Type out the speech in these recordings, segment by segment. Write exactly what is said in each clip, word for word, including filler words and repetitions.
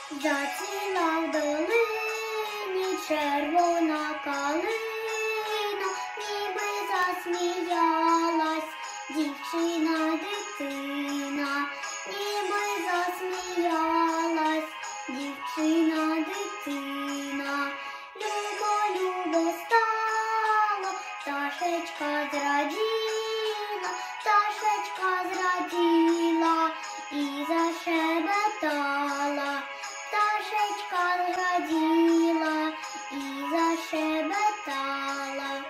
Зацвіла в долині червона калина, ніби засміялась дівчина дитина, ніби засміялась дівчина дитина. Любо, любо стало, пташечка зраділа, пташечка зраділа і зашебетала. Пташечка зраділа і зашебетала.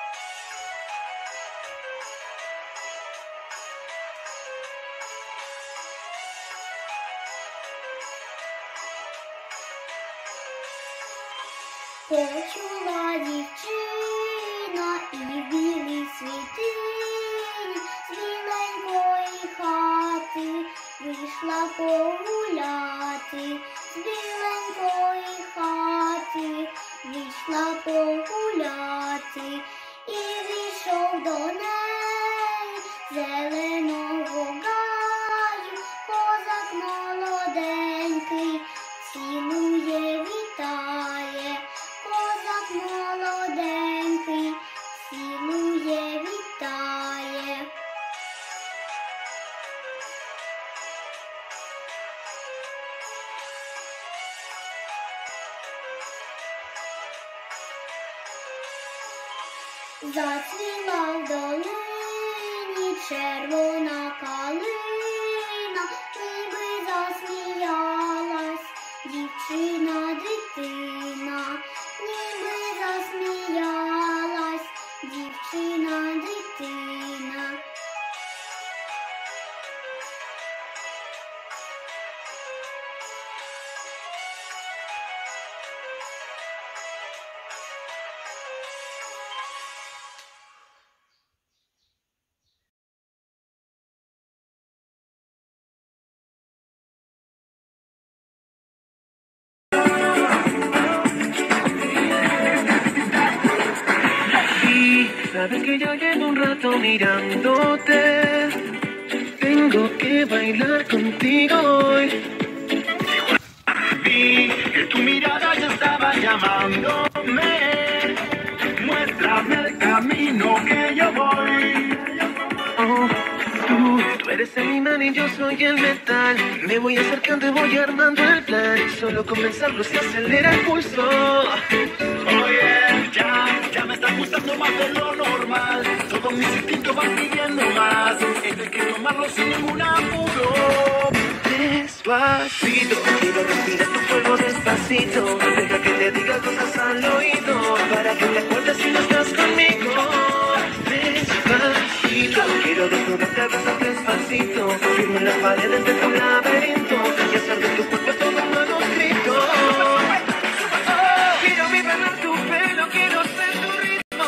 Почула дівчина і в білій світині з біленької хати вийшла погуляти, з біленької хати вийшла погуляти, і війшов до неї зеленого гаю козак молоденький, цілує, вітає. Козак молоденький, цілує, вітає. Зацвіла в долині червона калина, ніби засміялась дівчина дитина, ніби засміялась дівчина дитина. Sabes que ya llevo un rato mirándote, tengo que bailar contigo hoy. Vi que tu mirada ya estaba llamándome, muéstrame el camino que yo voy. Oh, tú, tú eres el imán y yo soy el metal, me voy acercando y voy armando el plan, solo comenzarlo se acelera el pulso. Oye, ya, ya me está gustando más de lo normal, todos mis instintos van pidiendo más, esto hay que tomarlo sin ningún apuro. Despacito, quiero respirar tu fuego despacito, deja que te diga cosas al oído, para que te acuerdes si no estás conmigo. Despacito, quiero desnudarte a besos despacito, firmo en las paredes de tu laberinto, y hacer de tu cuerpo todo un manuscrito. Quiero vibrar tu pelo, quiero ser tu ritmo.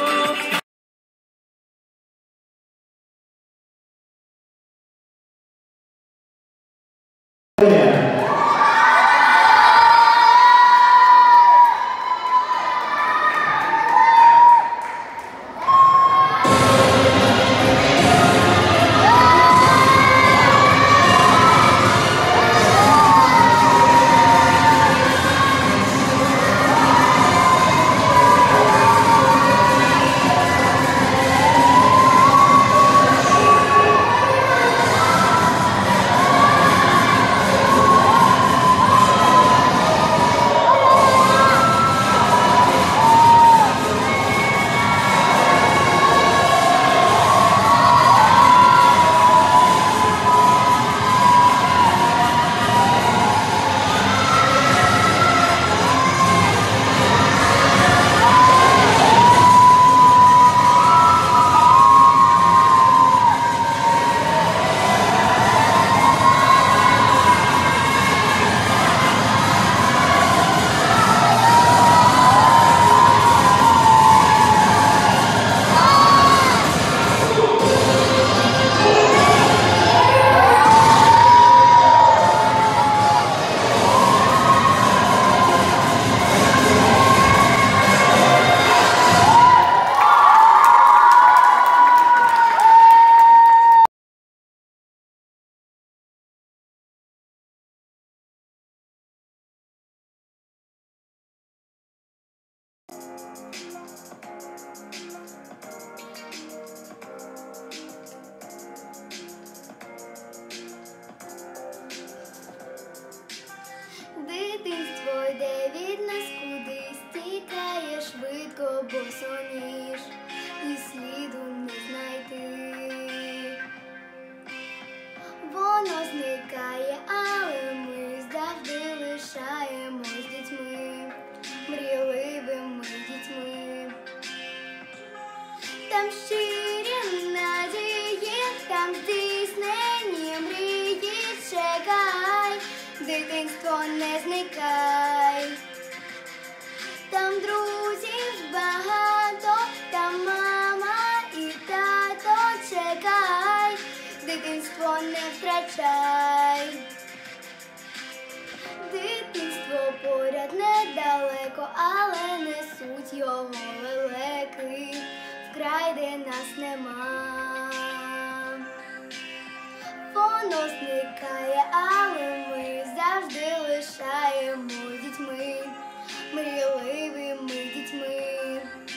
Дитинство йде від нас кудись, тікає швидко, босоніж, і сліду не знайти. Воно зникає, але ми завжди лишаємось дітьми, мрійливими дітьми. Там щирі надії, там здійснені мрії, чекай, дитинство не зникай. Там друзів багато, там мама і тато, чекай, дитинство не втрачай. Дитинство поряд недалеко, але несуть його лелеки вкрай, де нас нема. Воно зникає, але ми завжди лишаємось дітьми, мрійливими дітьми.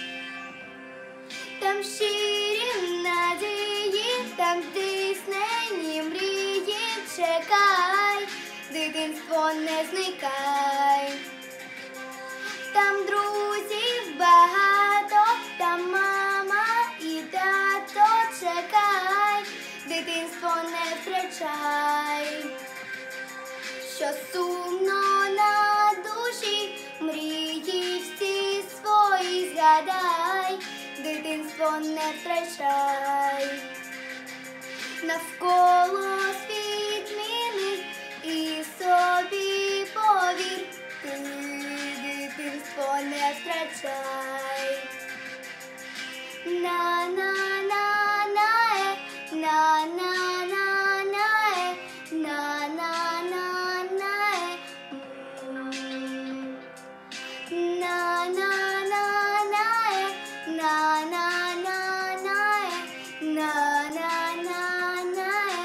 Там щирі надії, там здійснені мрії, чекай, дитинство не зникай. Там друзів багато, там мама і тато, чекай, дитинство не втрачай. Що сумно на душі, мрії всі свої згадай, дитинство не втрачай. Навколо світ змінить і собі повір, ти дитинство не втрачай. На-на-на-на-е, на-на-на-на-е, на-на-на-на-е, на-на-на-на-е, на-на-на-на-е, на-на-на-на-е.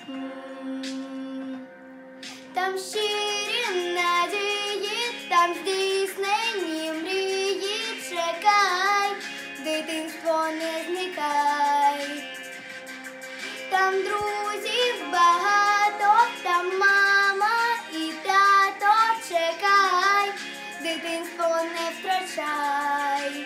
Там щирі надії, там здійснені мрії, чекай, дитинство не зникай. Там друзів багато, там мама і тато, чекай, дитинство не втрачай.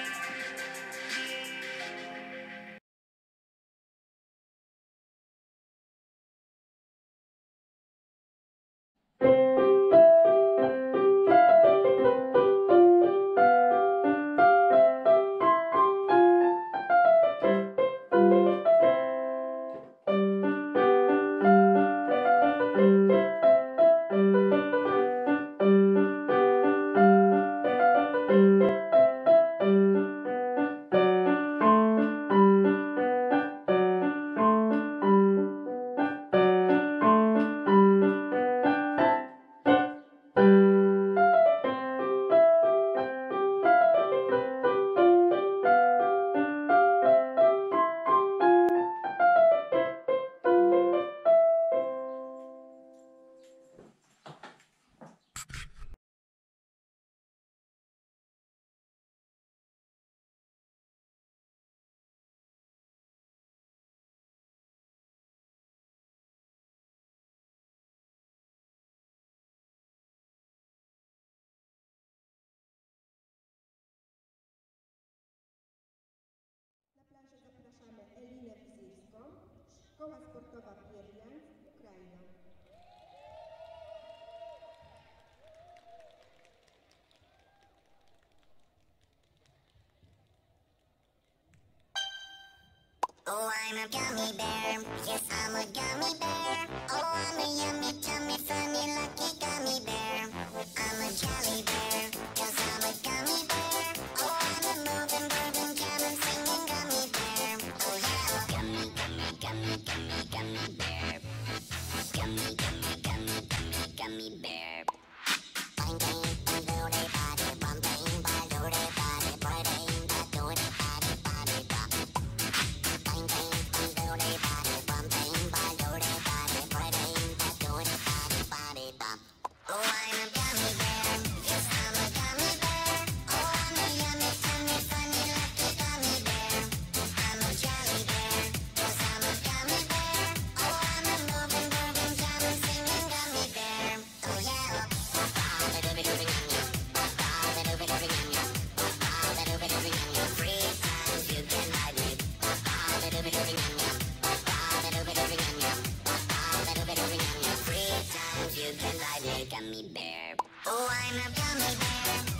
Zapraszamy Elinę Wzywską, Szkoła Sportowa Pierwiansk, Ukraina. Oh, I'm a gummy bear, yes, I'm a gummy bear. Oh, I'm a yummy, tummy, funny, lucky gummy bear. I'm a jolly bear, cause I'm a gummy bear. Oh, I'm a moving, grooving, jamming, singing gummy bear. Oh, yeah, gummy, gummy, gummy, gummy, gummy bear. Gummy, gummy, gummy, gummy, gummy bear. Bang, bang, bang, do de body, bang, bang, bang, do de body, bang, bang, bang, do de body, body, body. Bang, bang, bang, do de body, bang, bang, bang, do de body, bang, bang, bang, do de a gummy bear. Oh, I'm a gummy bear.